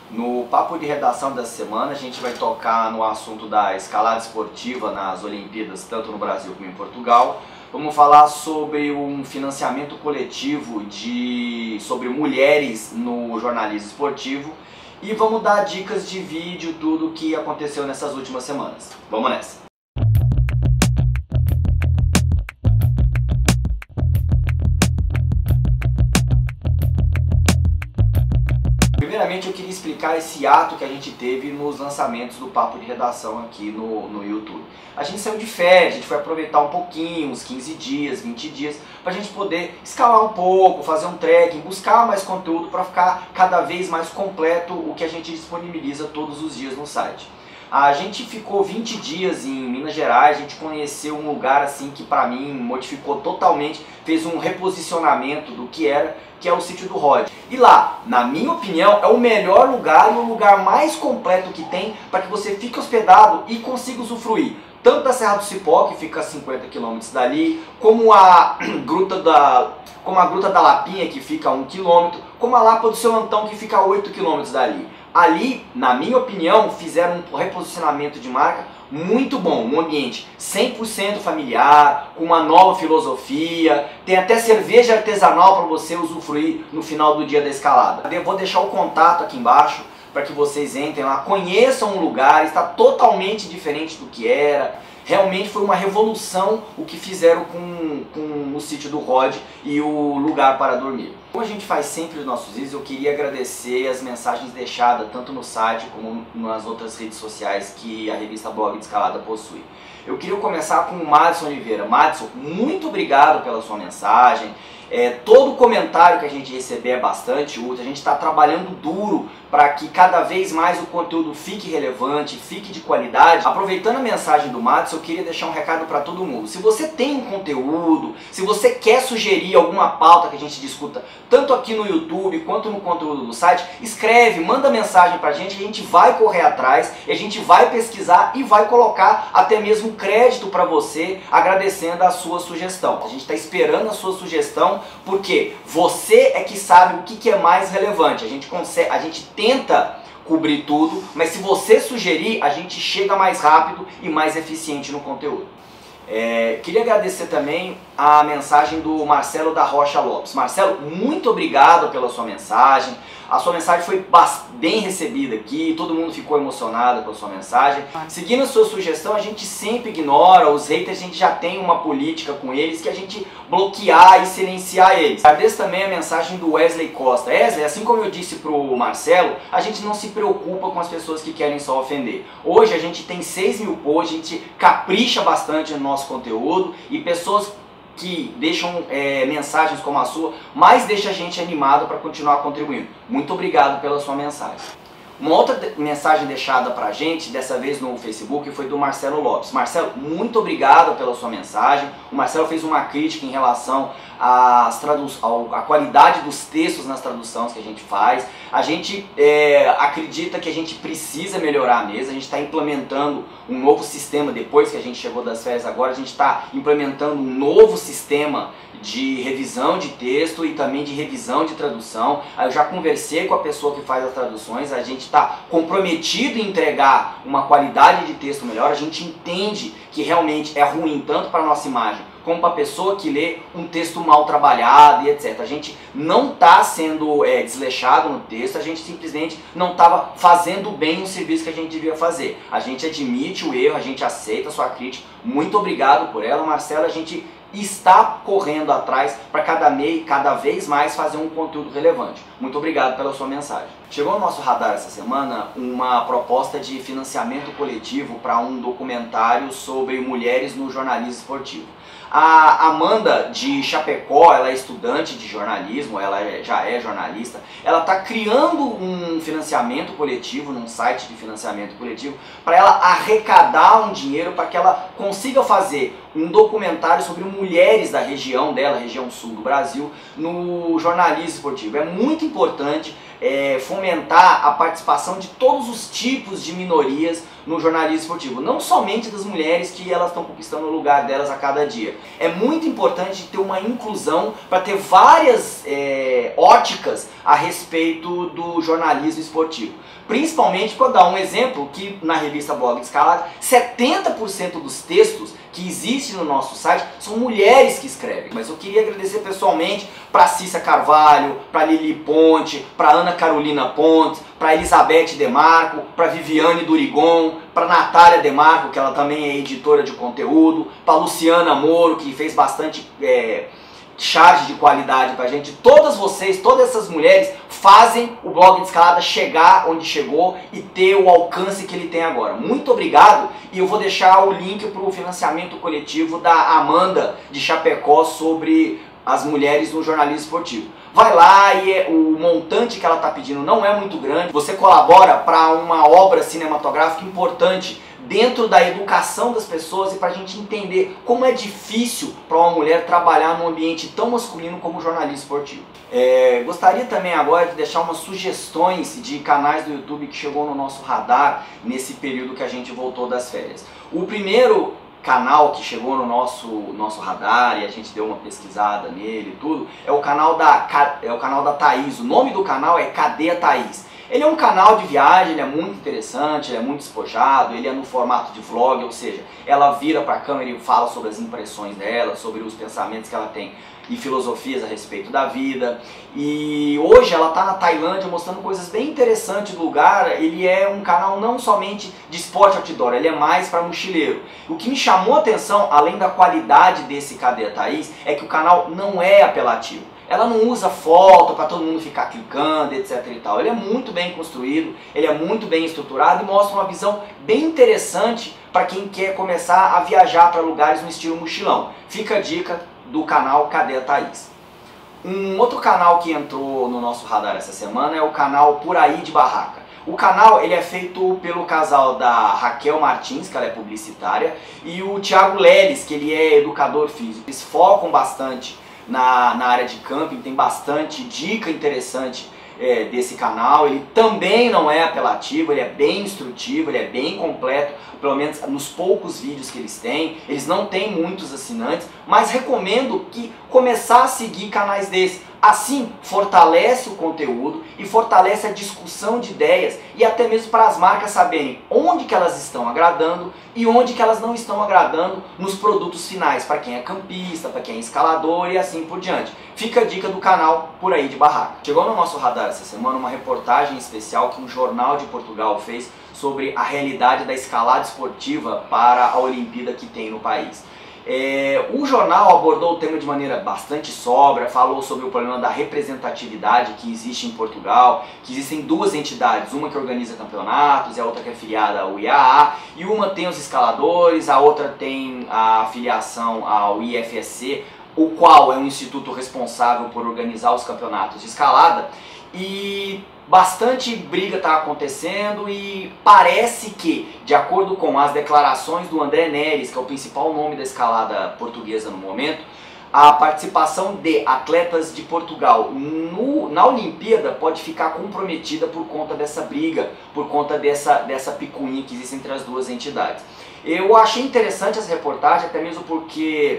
No papo de redação dessa semana a gente vai tocar no assunto da escalada esportiva nas Olimpíadas, tanto no Brasil como em Portugal. Vamos falar sobre um financiamento coletivo sobre mulheres no jornalismo esportivo e vamos dar dicas de vídeo, tudo o que aconteceu nessas últimas semanas. Vamos nessa! Primeiramente eu queria explicar esse ato que a gente teve nos lançamentos do papo de redação aqui no YouTube. A gente saiu de férias, a gente foi aproveitar um pouquinho, uns 15 dias, 20 dias, para a gente poder escalar um pouco, fazer um trekking, buscar mais conteúdo para ficar cada vez mais completo o que a gente disponibiliza todos os dias no site. A gente ficou 20 dias em Minas Gerais, a gente conheceu um lugar assim que para mim modificou totalmente, fez um reposicionamento do que era, que é o sítio do Rod. E lá, na minha opinião, é o melhor lugar e o lugar mais completo que tem para que você fique hospedado e consiga usufruir tanto da Serra do Cipó, que fica a 50 km dali, como a Gruta da Lapinha, que fica a 1 km, como a Lapa do Seu Antão, que fica a 8 km dali. Ali, na minha opinião, fizeram um reposicionamento de marca muito bom, um ambiente 100% familiar, com uma nova filosofia, tem até cerveja artesanal para você usufruir no final do dia da escalada. Eu vou deixar o contato aqui embaixo para que vocês entrem lá, conheçam o lugar, está totalmente diferente do que era. Realmente foi uma revolução o que fizeram com o sítio do Rod e o lugar para dormir. Como a gente faz sempre nos nossos vídeos, eu queria agradecer as mensagens deixadas tanto no site como nas outras redes sociais que a revista Blog de Escalada possui. Eu queria começar com o Madison Oliveira. Madison, muito obrigado pela sua mensagem. Todo comentário que a gente receber é bastante útil, a gente está trabalhando duro para que cada vez mais o conteúdo fique relevante, fique de qualidade. Aproveitando a mensagem do Madison, eu queria deixar um recado para todo mundo. Se você tem um conteúdo, se você quer sugerir alguma pauta que a gente discuta, tanto aqui no YouTube quanto no conteúdo do site, escreve, manda mensagem para a gente vai correr atrás, e a gente vai pesquisar e vai colocar até mesmo crédito para você, agradecendo a sua sugestão. A gente está esperando a sua sugestão, porque você é que sabe o que é mais relevante. A gente tenta cobrir tudo, mas se você sugerir, a gente chega mais rápido e mais eficiente no conteúdo. Queria agradecer também a mensagem do Marcelo da Rocha Lopes. Marcelo, muito obrigado pela sua mensagem. A sua mensagem foi bem recebida aqui, todo mundo ficou emocionado com a sua mensagem. Seguindo a sua sugestão, a gente sempre ignora os haters, a gente já tem uma política com eles que a gente bloquear e silenciar eles. Agradeço também a mensagem do Wesley Costa. Wesley, assim como eu disse pro Marcelo, a gente não se preocupa com as pessoas que querem só ofender. Hoje a gente tem 6 mil posts, a gente capricha bastante no nosso conteúdo e pessoas que deixam mensagens como a sua, mas deixa a gente animado para continuar contribuindo. Muito obrigado pela sua mensagem. Uma outra mensagem deixada pra gente, dessa vez no Facebook, foi do Marcelo Lopes. Marcelo, muito obrigado pela sua mensagem. O Marcelo fez uma crítica em relação à qualidade dos textos nas traduções que a gente faz. A gente acredita que a gente precisa melhorar mesmo. A gente está implementando um novo sistema, depois que a gente chegou das férias agora, a gente está implementando um novo sistema de revisão de texto e também de revisão de tradução. Eu já conversei com a pessoa que faz as traduções, a gente está comprometido em entregar uma qualidade de texto melhor. A gente entende que realmente é ruim tanto para a nossa imagem como para a pessoa que lê um texto mal trabalhado e etc. A gente não está sendo desleixado no texto, a gente simplesmente não estava fazendo bem o serviço que a gente devia fazer. A gente admite o erro, a gente aceita a sua crítica. Muito obrigado por ela, Marcelo. A gente está correndo atrás para cada vez mais fazer um conteúdo relevante. Muito obrigado pela sua mensagem. Chegou ao nosso radar essa semana uma proposta de financiamento coletivo para um documentário sobre mulheres no jornalismo esportivo. A Amanda de Chapecó, ela é estudante de jornalismo, ela já é jornalista, ela está criando um financiamento coletivo, num site de financiamento coletivo, para ela arrecadar um dinheiro para que ela consiga fazer um documentário sobre mulheres da região dela, região sul do Brasil, no jornalismo esportivo. É muito importante fomentar a participação de todos os tipos de minorias no jornalismo esportivo. Não somente das mulheres, que elas estão conquistando o lugar delas a cada dia. É muito importante ter uma inclusão para ter várias óticas a respeito do jornalismo esportivo. Principalmente, para dar um exemplo, que na revista Blog de Escalada, 70% dos textos que existem no nosso site são mulheres que escrevem. Mas eu queria agradecer pessoalmente para Cícia Carvalho, para Lili Ponte, para Ana Carolina Pontes, para Elizabeth Demarco, para Viviane Durigon, para Natália Demarco, que ela também é editora de conteúdo, para Luciana Moro, que fez bastante charge de qualidade pra gente. Todas vocês, todas essas mulheres fazem o blog de escalada chegar onde chegou e ter o alcance que ele tem agora. Muito obrigado, e eu vou deixar o link para o financiamento coletivo da Amanda de Chapecó sobre as mulheres no jornalismo esportivo. Vai lá, e o montante que ela está pedindo não é muito grande. Você colabora para uma obra cinematográfica importante dentro da educação das pessoas e para a gente entender como é difícil para uma mulher trabalhar num ambiente tão masculino como o jornalismo esportivo. Gostaria também agora de deixar umas sugestões de canais do YouTube que chegou no nosso radar nesse período que a gente voltou das férias. O primeiro canal que chegou no nosso radar e a gente deu uma pesquisada nele e tudo, é o canal da Thaís. O nome do canal é Cadê a Thaís? Ele é um canal de viagem, ele é muito interessante, ele é muito despojado, ele é no formato de vlog, ou seja, ela vira para a câmera e fala sobre as impressões dela, sobre os pensamentos que ela tem e filosofias a respeito da vida. E hoje ela está na Tailândia mostrando coisas bem interessantes do lugar. Ele é um canal não somente de esporte outdoor, ele é mais para mochileiro. O que me chamou a atenção, além da qualidade desse Cadê a Thaís, é que o canal não é apelativo. Ela não usa foto para todo mundo ficar clicando, etc e tal. Ele é muito bem construído, ele é muito bem estruturado e mostra uma visão bem interessante para quem quer começar a viajar para lugares no estilo mochilão. Fica a dica do canal Cadê a Thaís. Um outro canal que entrou no nosso radar essa semana é o canal Por Aí de Barraca. O canal ele é feito pelo casal da Raquel Martins, que ela é publicitária, e o Thiago Leles, que ele é educador físico. Eles focam bastante na área de camping, tem bastante dica interessante desse canal. Ele também não é apelativo, ele é bem instrutivo, ele é bem completo, pelo menos nos poucos vídeos que eles têm. Eles não têm muitos assinantes, mas recomendo que começar a seguir canais desses. Assim, fortalece o conteúdo e fortalece a discussão de ideias e até mesmo para as marcas saberem onde que elas estão agradando e onde que elas não estão agradando nos produtos finais, para quem é campista, para quem é escalador e assim por diante. Fica a dica do canal Por Aí de Barraca. Chegou no nosso radar essa semana uma reportagem especial que um jornal de Portugal fez sobre a realidade da escalada esportiva para a Olimpíada que tem no país. O jornal abordou o tema de maneira bastante sóbria, falou sobre o problema da representatividade que existe em Portugal, que existem duas entidades, uma que organiza campeonatos e a outra que é afiliada ao IAA, e uma tem os escaladores, a outra tem a afiliação ao IFSC, o qual é um instituto responsável por organizar os campeonatos de escalada, e bastante briga está acontecendo e parece que, de acordo com as declarações do André Neres, que é o principal nome da escalada portuguesa no momento, a participação de atletas de Portugal na Olimpíada pode ficar comprometida por conta dessa briga, por conta dessa picuinha que existe entre as duas entidades. Eu achei interessante essa reportagem, até mesmo porque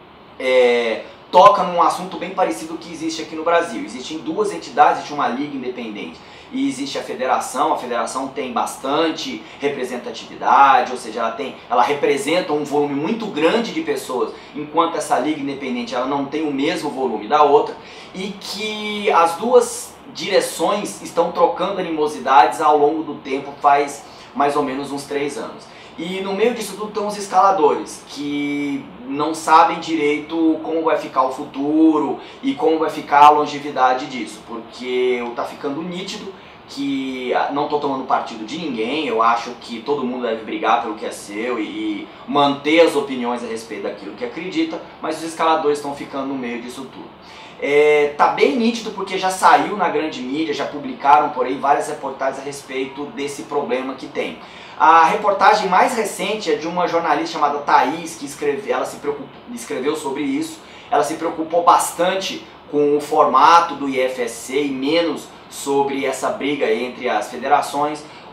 toca num assunto bem parecido que existe aqui no Brasil. Existem duas entidades, existe uma liga independente e existe a federação tem bastante representatividade, ou seja, ela representa um volume muito grande de pessoas, enquanto essa liga independente ela não tem o mesmo volume da outra, e que as duas direções estão trocando animosidades ao longo do tempo, faz mais ou menos uns 3 anos. E no meio disso tudo estão os escaladores, que não sabem direito como vai ficar o futuro e como vai ficar a longevidade disso, porque está ficando nítido que não estou tomando partido de ninguém. Eu acho que todo mundo deve brigar pelo que é seu e manter as opiniões a respeito daquilo que acredita, mas os escaladores estão ficando no meio disso tudo. Tá bem nítido porque já saiu na grande mídia, já publicaram por aí várias reportagens a respeito desse problema que tem. A reportagem mais recente é de uma jornalista chamada Thaís, que escreveu sobre isso. Ela se preocupou bastante com o formato do IFSC e menos sobre essa briga entre as federações.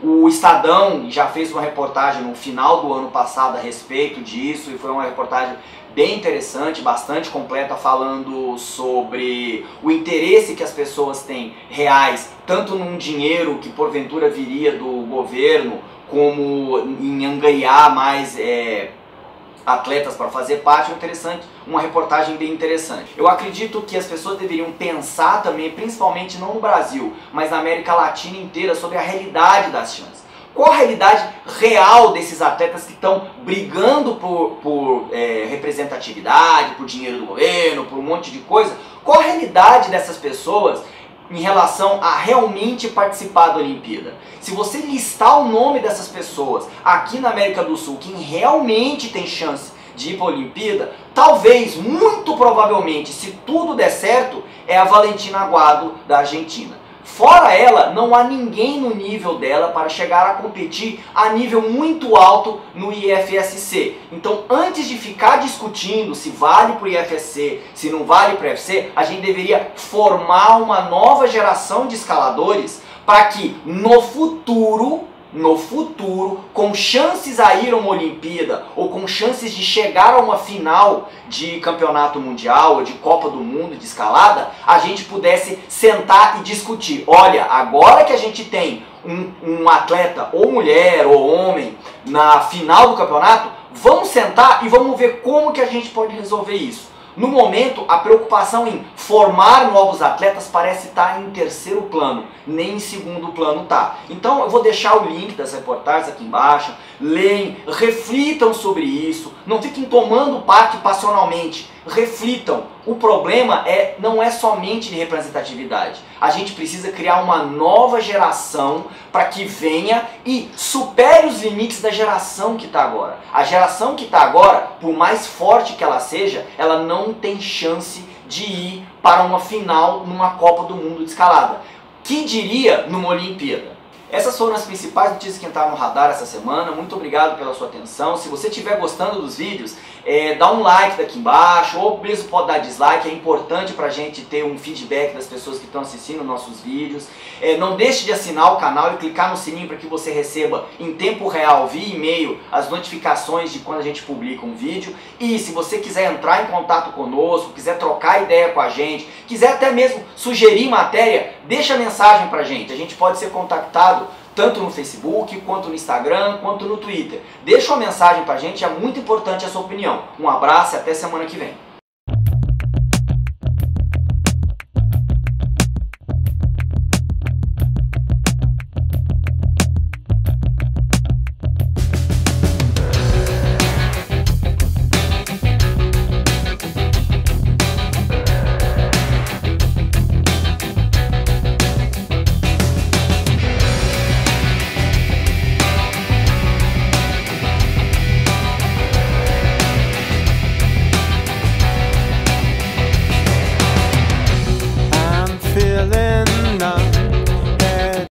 O Estadão já fez uma reportagem no final do ano passado a respeito disso, e foi uma reportagem bem interessante, bastante completa, falando sobre o interesse que as pessoas têm reais, tanto num dinheiro que porventura viria do governo, como em angariar mais atletas para fazer parte. Uma reportagem bem interessante. Eu acredito que as pessoas deveriam pensar também, principalmente não no Brasil, mas na América Latina inteira, sobre a realidade das chances. Qual a realidade real desses atletas que estão brigando por representatividade, por dinheiro do governo, por um monte de coisa? Qual a realidade dessas pessoas em relação a realmente participar da Olimpíada? Se você listar o nome dessas pessoas aqui na América do Sul, quem realmente tem chance de ir para a Olimpíada, talvez, muito provavelmente, se tudo der certo, é a Valentina Aguado da Argentina. Fora ela, não há ninguém no nível dela para chegar a competir a nível muito alto no IFSC. Então, antes de ficar discutindo se vale para o IFSC, se não vale para o IFSC, a gente deveria formar uma nova geração de escaladores para que no futuro, com chances a ir a uma Olimpíada ou com chances de chegar a uma final de campeonato mundial ou de Copa do Mundo de escalada, a gente pudesse sentar e discutir. Olha, agora que a gente tem um atleta, ou mulher ou homem, na final do campeonato, vamos sentar e vamos ver como que a gente pode resolver isso. No momento, a preocupação em formar novos atletas parece estar em terceiro plano, nem em segundo plano tá. Então eu vou deixar o link das reportagens aqui embaixo, leem, reflitam sobre isso, não fiquem tomando parte passionalmente, reflitam. O problema não é somente de representatividade. A gente precisa criar uma nova geração para que venha e supere os limites da geração que está agora. A geração que está agora, por mais forte que ela seja, ela não tem chance de ir para uma final numa Copa do Mundo de escalada. Que diria numa Olimpíada? Essas foram as principais notícias que entraram no radar essa semana. Muito obrigado pela sua atenção. Se você estiver gostando dos vídeos, dá um like daqui embaixo, ou mesmo pode dar dislike. É importante para a gente ter um feedback das pessoas que estão assistindo nossos vídeos. Não deixe de assinar o canal e clicar no sininho para que você receba em tempo real, via e-mail, as notificações de quando a gente publica um vídeo. E se você quiser entrar em contato conosco, quiser trocar ideia com a gente, quiser até mesmo sugerir matéria, deixa mensagem para a gente pode ser contactado tanto no Facebook, quanto no Instagram, quanto no Twitter. Deixa uma mensagem pra gente, é muito importante a sua opinião. Um abraço e até semana que vem.